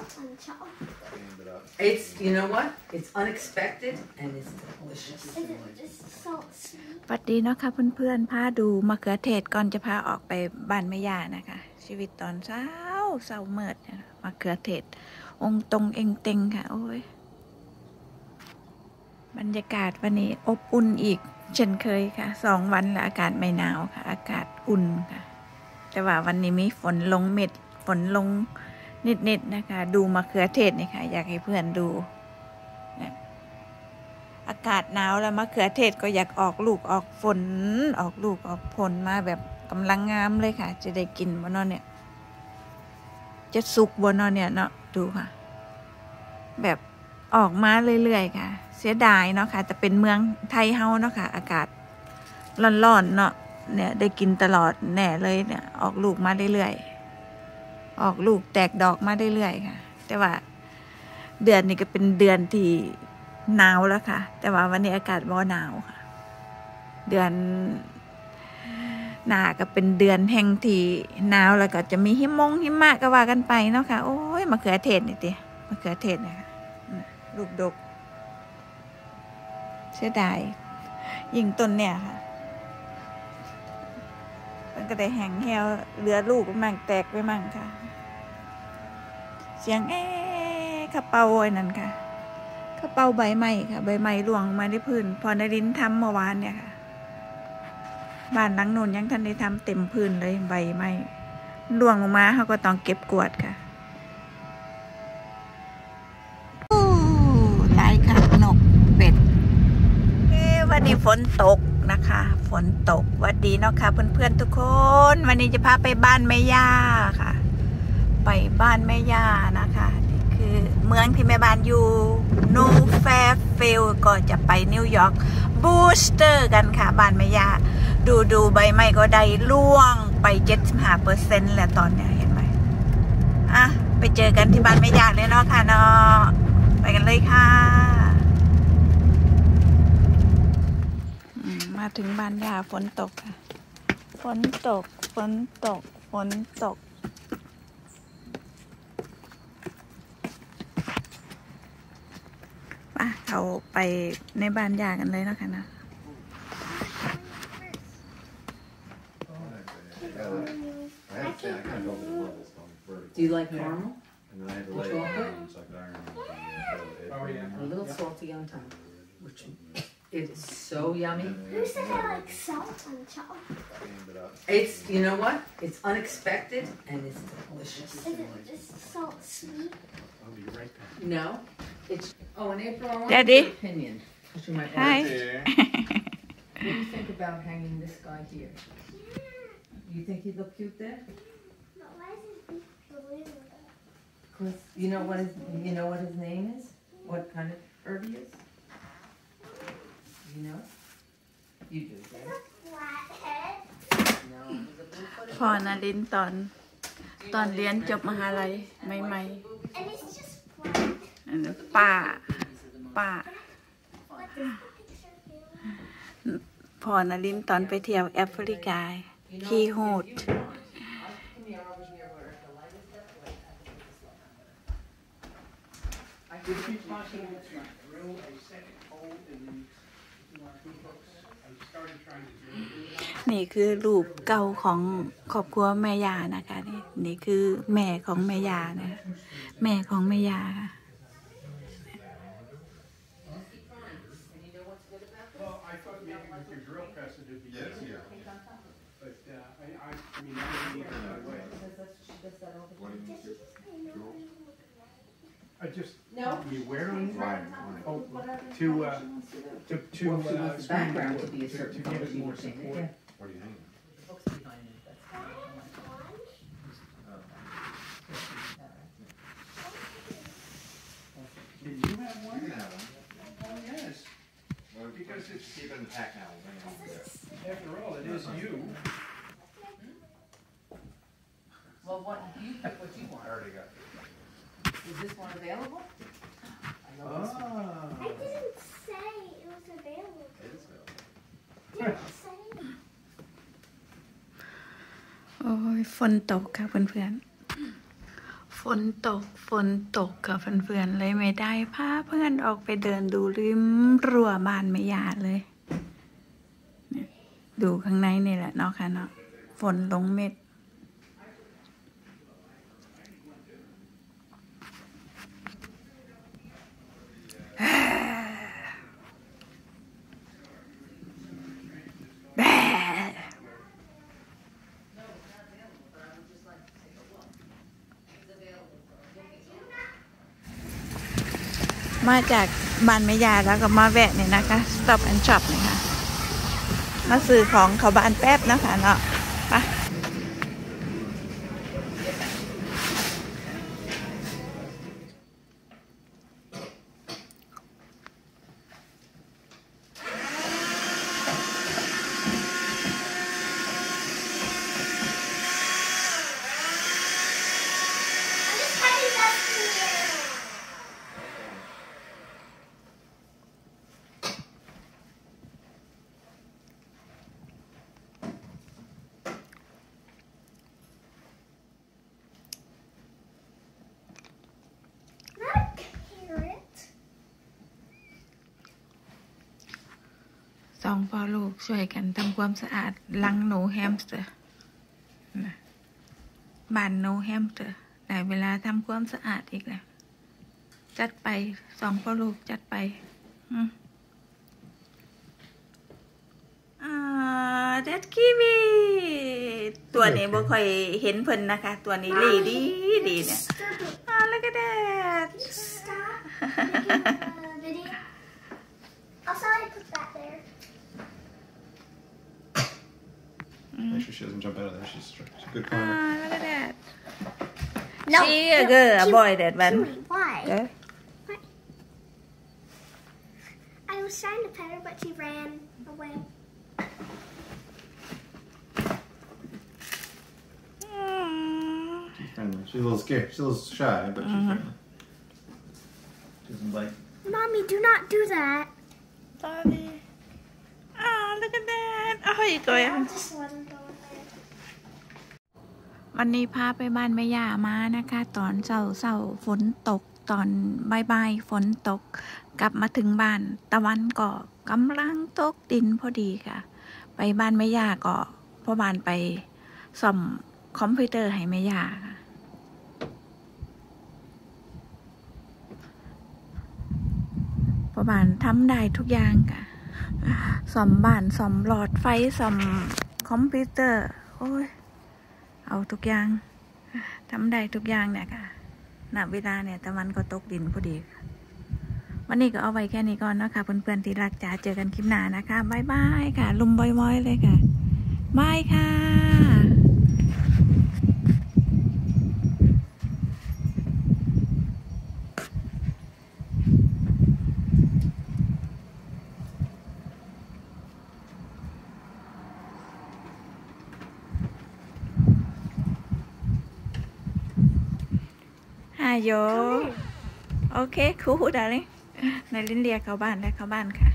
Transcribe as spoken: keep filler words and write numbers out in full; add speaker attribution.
Speaker 1: It's you know what? It's unexpected and it's delicious.
Speaker 2: สวัสดีเนาะค่ะเพื่อนๆพาดูมะเขือเทศก่อนจะพาออกไปบ้านแม่ย่านะคะชีวิตตอนเช้าเช้าเมิดมะเขือเทศองตรงเองเต็งค่ะโอ้ยบรรยากาศวันนี้อบอุ่นอีกเช่นเคยค่ะสองวันแล้วอากาศไม่หนาวค่ะอากาศอุ่นค่ะแต่ว่าวันนี้มีฝนลงเม็ดฝนลงนิดๆนะคะดูมะเขือเทศนี่ค่ะอยากให้เพื่อนดูอากาศหนาวแล้วมะเขือเทศก็อยากออกลูกออกฝนออกลูกออกผลมาแบบกำลังงามเลยค่ะจะได้กินบ่เนาะเนี่ยจะสุกบ่เนาะเนี่ยเนาะดูค่ะแบบออกมาเรื่อยๆค่ะเสียดายเนาะค่ะแต่เป็นเมืองไทยเฮาเนาะค่ะอากาศร้อนๆเนาะเนี่ยได้กินตลอดแน่เลยเนี่ยออกลูกมาเรื่อยๆออกลูกแตกดอกมาเรื่อยๆค่ะแต่ว่าเดือนนี้ก็เป็นเดือนที่หนาวแล้วค่ะแต่ว่าวันนี้อากาศบ่หนาวค่ะเดือนหน้าก็เป็นเดือนแห่งที่หนาวแล้วก็จะมีหิมงหิมะก็ว่ากันไปเนาะค่ะโอ้ยมะเขือเทศนี่ติมะเขือเทศเนี่ยลูกดกเสียดายยิ่งต้นเนี่ยค่ะมันก็ได้แห้งแห้วเหลือลูกมั่งแตกไปมั่งค่ะเสียงเอ๊ะข้าเป่าไอ้นั่นค่ะข้าเป่าใบไม้ค่ะใบไม้ร่วงมาที่พื้นพอนรินทำเมื่อวานเนี่ยค่ะบ้านหลังโน้นยังทันได้ทำเต็มพื้นเลยใบไม้ร่วงลงมาเขาก็ต้องเก็บกวาดค่ะหลายค่ะนกเป็ดวันนี้ฝนตกนะคะฝนตกวัดดีเนาะค่ะเพื่อนๆทุกคนวันนี้จะพาไปบ้านแม่ย่าค่ะไปบ้านแม่ย่านะคะนี่คือเมืองที่แม่บ้านอยู่นูแฟร์ฟิลด์ก็จะไปนิวยอร์กบูสเตอร์กันค่ะบ้านแม่ย่าดูดูใบไม้ก็ได้ร่วงไป เจ็ดสิบห้าเปอร์เซ็นต์ แล้วตอนนี้เห็นไหมอ่ะไปเจอกันที่บ้านแม่ย่าเลยเนาะค่ะเนาะไปกันเลยค่ะมาถึงบ้านย่าฝนตกค่ะฝนตกฝนตกฝนตกป่ะเราไปในบ้านย่ากันเลยนะคะนะ
Speaker 1: Do you like caramel? Or chocolate? A little salty on top, which it is so yummy.
Speaker 3: Who said I like salt on chocolate?
Speaker 1: It's you know what? It's unexpected and it's delicious.
Speaker 3: Is it just salt sweet?
Speaker 4: I'll be right back.
Speaker 1: No, it's oh, and April, I want
Speaker 2: Daddy.
Speaker 1: your opinion. You might
Speaker 2: Hi.
Speaker 1: want to- What do you think about hanging this guy here? Do you think he'd look cute there?
Speaker 3: But why is his beak blue?
Speaker 1: Cause you know what his you know what his name is? What kind of herb he is? You know? You do, right?
Speaker 3: Flathead.
Speaker 1: No, he's a blue-footed.
Speaker 2: พอนารินตอนตอนเรียนจบมหาลัยใหม่
Speaker 3: And it's just flat.
Speaker 2: ๆอันนั้นป้าป้า
Speaker 3: What does the picture feel?
Speaker 2: พอนารินตอนไปเที่ยวแอฟริกาขี้โหด
Speaker 4: Would it be possible to drill a second hole in the two hooks? I started trying to drill.
Speaker 2: นี่คือรูปเก่าของครอบครัวแม่ยานะคะนี่นี่คือแม่ของแม่ยานะคะแม่ของแม่ยาค่ะ
Speaker 4: Well, I thought maybe with your drill press it would be easier. But uh, I, I, I mean, I don't need it that way. I just,
Speaker 1: No.
Speaker 4: you wear them? Oh, to, uh, to, to,
Speaker 1: Well, she
Speaker 4: uh,
Speaker 1: wants the
Speaker 4: screen
Speaker 1: background
Speaker 4: to,
Speaker 1: to be a
Speaker 4: to,
Speaker 1: certain
Speaker 4: to give
Speaker 1: color.
Speaker 4: it
Speaker 1: She
Speaker 4: more
Speaker 1: wants it,
Speaker 4: support.
Speaker 1: yeah.
Speaker 5: What are you hanging?
Speaker 1: Hooks behind it, that's fine.
Speaker 4: Did you have
Speaker 5: You
Speaker 4: one?
Speaker 5: can have one.
Speaker 4: Oh, yes.
Speaker 5: Well,
Speaker 4: Because it's-
Speaker 5: keep it in the pack now. We'll bring it home there.
Speaker 4: After all, it is you.
Speaker 1: Well, what, you pick what you
Speaker 5: I
Speaker 1: want.
Speaker 5: already got it.
Speaker 1: Is this one available? I love this one.
Speaker 4: Ah.
Speaker 3: I didn't say it was available.
Speaker 5: It is available.
Speaker 3: Didn't say.
Speaker 2: โอ้ยฝนตกค่ะเพื่อนๆฝฝนตกฝนตกกับเพื่อนๆเลยไม่ได้พาเพื่อนออกไปเดินดูริมรั้วบ้านไม่ยาเลยดูข้างในนี่แหละเนาะค่ะเนาะฝนลงเม็ดมาจากบ้านแม่ยาแล้วก็มาแวะเนี่ยนะคะ Stop and Shop เนี่ยค่ะมาซื้อของเขาบ้านแป๊บนะคะเนาะไปสองพ่อลูกช่วยกันทำความสะอาดลังหนูแฮมสเตอร์บ้านหนูแฮมสเตอร์ได้เวลาทำความสะอาดอีกแล้วจัดไปสองพ่อลูกจัดไปอ่าเด็ดกีวีตัวนี้บ่ค่อยเห็นเพิ่นนะคะตัวนี้ลีดีดีเนี่ยอ่าแล้วก็เด็ด
Speaker 3: I'll sorry put that there.
Speaker 5: Make sure she doesn't jump out of there. She's, she's a good
Speaker 2: อ่า
Speaker 5: climber.
Speaker 2: แล้วก็เด็ด
Speaker 3: No.
Speaker 2: She a girl, a boy, that one.
Speaker 3: Kiwi, why?
Speaker 2: Yeah.
Speaker 3: Why? I was trying to pet her, but she ran away.
Speaker 5: She's friendly. She's a little scared. She's a little shy, but she's
Speaker 2: Uh-huh.
Speaker 5: friendly. She doesn't bite.
Speaker 3: Mommy, do not do that.
Speaker 2: Sorry. Ah, look at that. Oh, you go
Speaker 3: I'll
Speaker 2: in.
Speaker 3: just let him go in there.
Speaker 2: วันนี้พาไปบ้านแม่ย่ามานะคะ ตอนเช้าเช้าฝนตกตอนบ่ายๆฝนตกกลับมาถึงบ้านตะวันก็กำลังตกดินพอดีค่ะ ไปบ้านแม่ย่าก็พ่อบ้านไปซ่อมคอมพิวเตอร์ให้แม่ย่าค่ะพ่อบ้านทำได้ทุกอย่างค่ะซ่อมบ้านซ่อมหลอดไฟซ่อมคอมพิวเตอร์โอ้ยเอาทุกอย่างทำได้ทุกอย่างเนี่ยค่ะณเวลาเนี่ยตะวันก็ตกดินพอดีวันนี้ก็เอาไว้แค่นี้ก่อนนะคะเพื่อนๆที่รักจ๋าเจอกันคลิปหน้านะคะบายบายค่ะลุมบ่อยๆเลยค่ะบายค่ะฮายโยโอเคคูลดาเลยในลิ้นเรียกเข้าบ้านแล้วเข้าบ้านค่ะ